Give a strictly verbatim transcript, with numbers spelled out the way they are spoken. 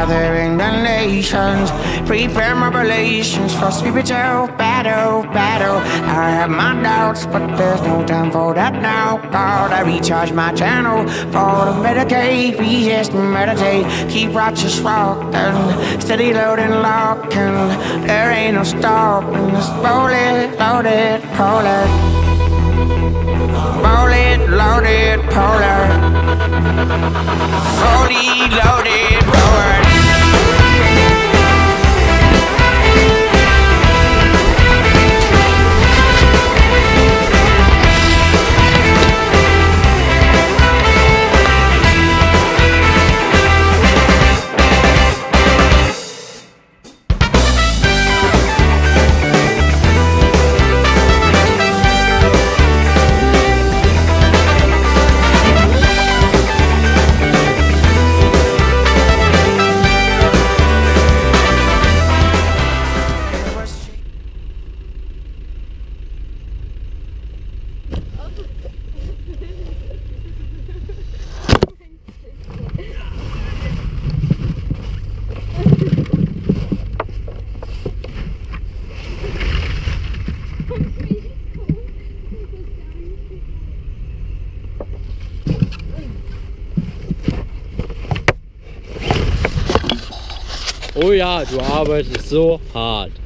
gathering the nations, prepare my relations for spiritual battle, battle. I have my doubts, but there's no time for that now. God, I recharge my channel for the Medicaid, resist and meditate, keep righteous rocking, steady loading, locking. There ain't no stopping. Just roll it, load it, pull it. Roll it, load it, pull it. Fully loaded, roll it. Oh ja, du arbeitest so hart.